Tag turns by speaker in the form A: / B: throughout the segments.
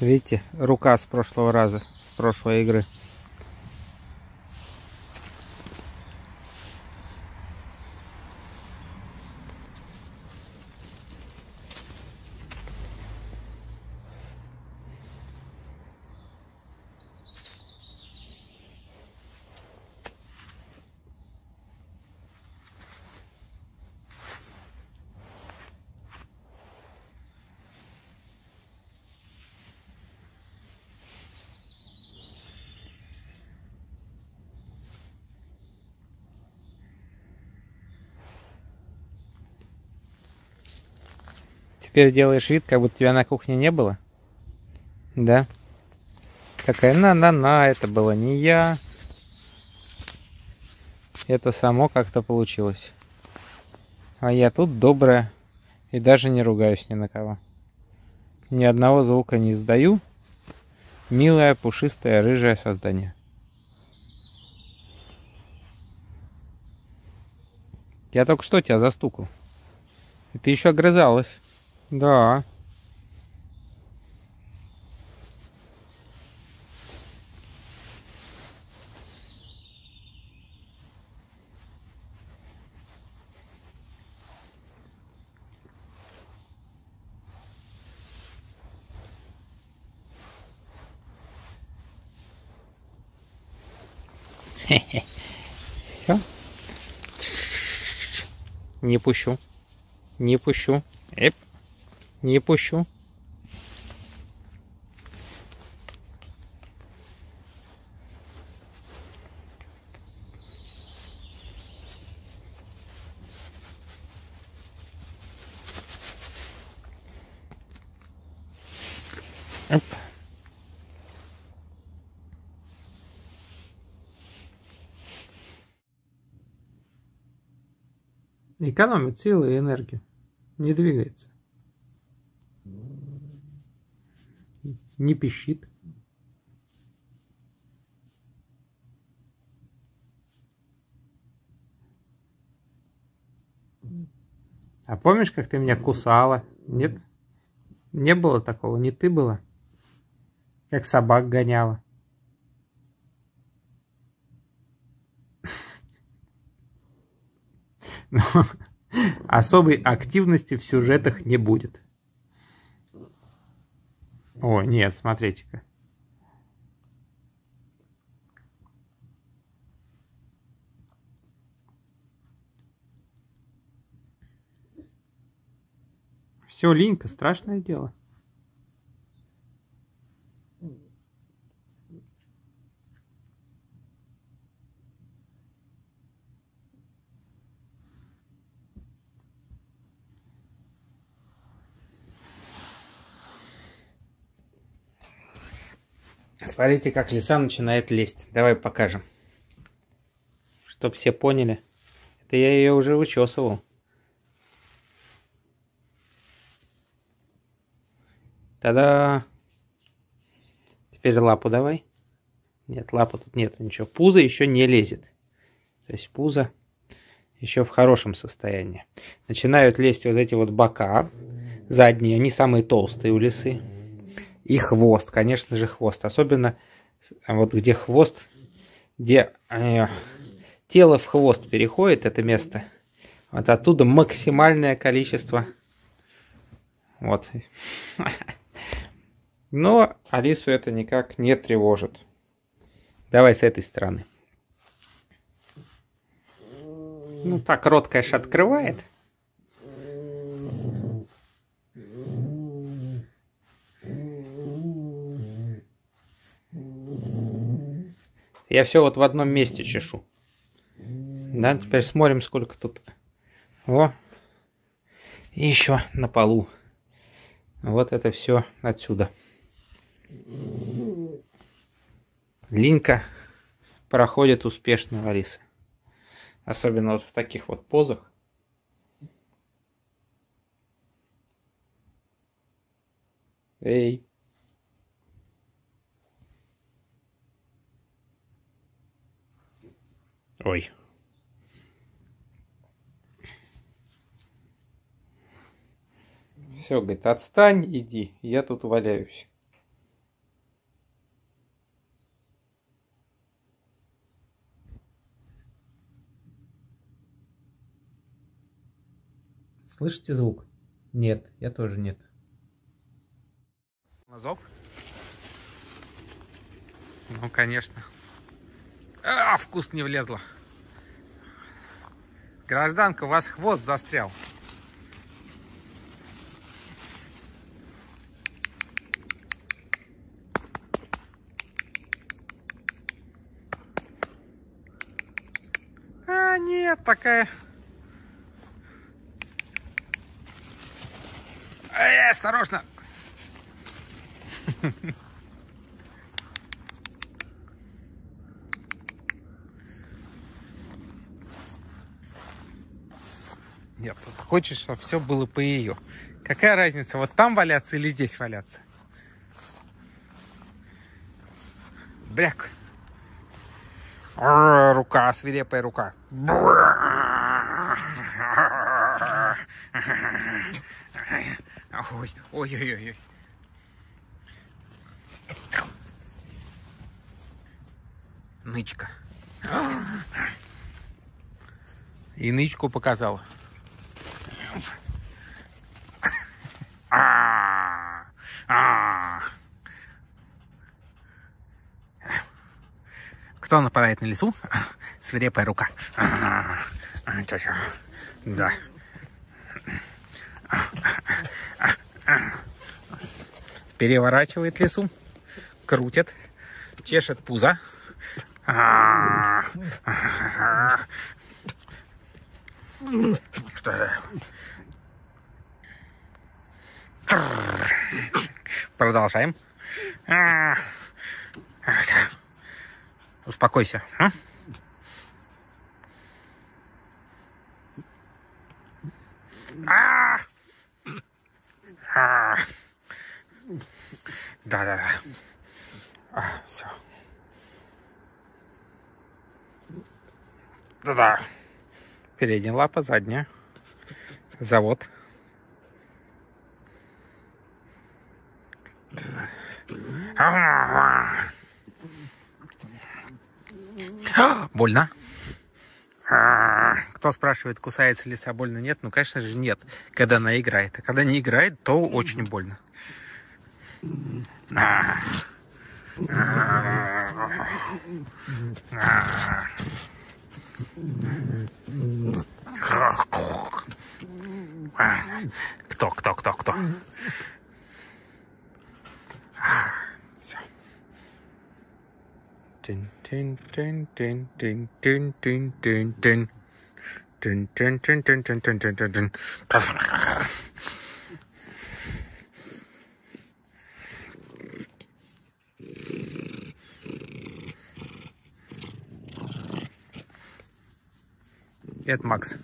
A: Видите, рука с прошлого раза, с прошлой игры. Теперь делаешь вид, как будто тебя на кухне не было? Да? Такая, на-на-на, это было не я. Это само как-то получилось. А я тут добрая и даже не ругаюсь ни на кого. Ни одного звука не издаю. Милое, пушистое, рыжее создание. Я только что тебя застукал. И ты еще огрызалась. Да. Все. Не пущу. Не пущу. Эп. Не пущу. Оп. Экономит силы и энергию. Не двигается. Не пищит. А помнишь, как ты меня кусала? Нет? Не было такого, не ты была? Как собак гоняла. Но особой активности в сюжетах не будет. О, нет, смотрите-ка. Все, Линька, страшное дело. Смотрите, как лиса начинает лезть. Давай покажем. Чтоб все поняли. Это я ее уже вычесывал. Та-да! Теперь лапу давай. Нет, лапы тут нет ничего. Пузо еще не лезет. То есть пузо еще в хорошем состоянии. Начинают лезть вот эти вот бока. Задние, они самые толстые у лисы. И хвост, конечно же, хвост. Особенно вот где хвост, где тело в хвост переходит, это место. Вот оттуда максимальное количество. Вот. Но Алису это никак не тревожит. Давай с этой стороны. Ну так, рот, конечно, открывает. Я все вот в одном месте чешу. Да, теперь смотрим, сколько тут. О, и еще на полу. Вот это все отсюда. Линька проходит успешно, Алиса. Особенно вот в таких вот позах. Эй. Ой. Все, говорит, отстань, иди, я тут валяюсь. Слышите звук? Нет, я тоже нет. На зов? Ну, конечно. Вкус не влезло. Гражданка, у вас хвост застрял. Нет, такая... осторожно! Нет, хочешь, чтобы все было по ее. Какая разница, вот там валяться или здесь валяться? Бряк. Рука, свирепая рука. Ой, ой-ой-ой. Нычка. И нычку показала. Кто нападает на лису? Свирепая рука. Да. Переворачивает лису, крутит, чешет пузо. Продолжаем. Успокойся. Да-да-да. Все. Да-да. Передняя лапа, задняя. Завод. Больно. Кто спрашивает, кусается лиса, больно? Нет? Ну, конечно же, нет, когда она играет. А когда не играет, то очень больно. Кто? Все. Это Макс.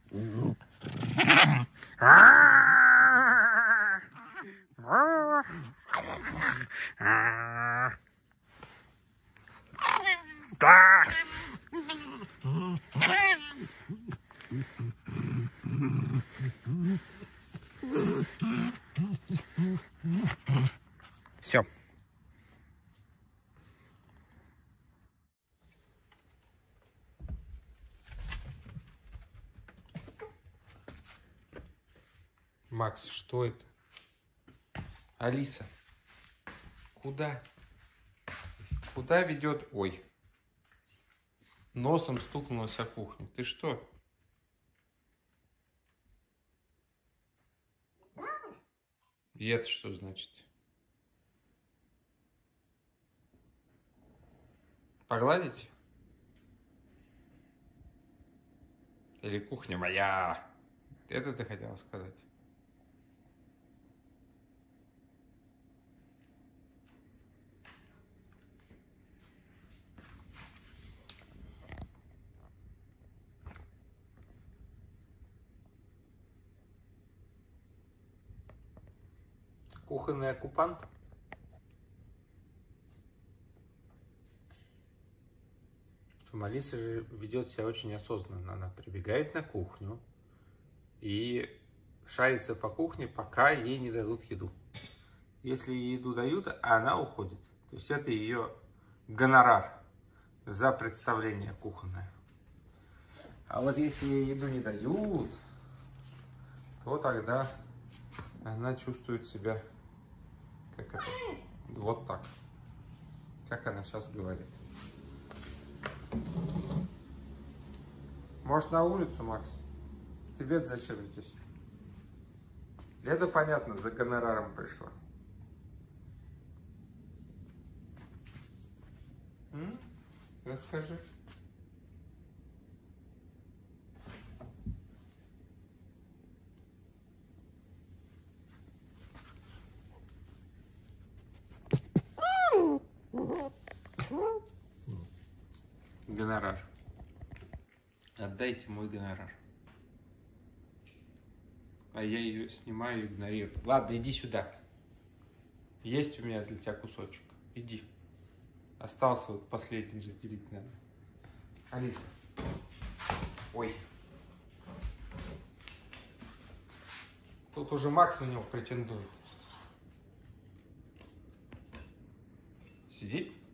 A: Да. Все. Макс, что это? Алиса, куда? Куда ведет? Ой. Носом стукнулась о кухню. Ты что? И это что значит? Погладить? Или кухня моя? Это ты хотела сказать? Кухонный оккупант? Алиса же ведет себя очень осознанно. Она прибегает на кухню и шарится по кухне, пока ей не дадут еду. Если ей еду дают, она уходит. То есть это ее гонорар за представление кухонное. А вот если ей еду не дают, то тогда она чувствует себя, как это, вот так. Как она сейчас говорит. Может, на улицу, Макс? Тебе зачем здесь? Это понятно, за гонораром пришла. Расскажи. Гонорар. Отдайте мой гонорар. А я ее снимаю и игнорирую. Ладно, иди сюда. Есть у меня для тебя кусочек. Иди. Остался вот последний разделить надо. Алиса. Ой. Тут уже Макс на него претендует. Сиди.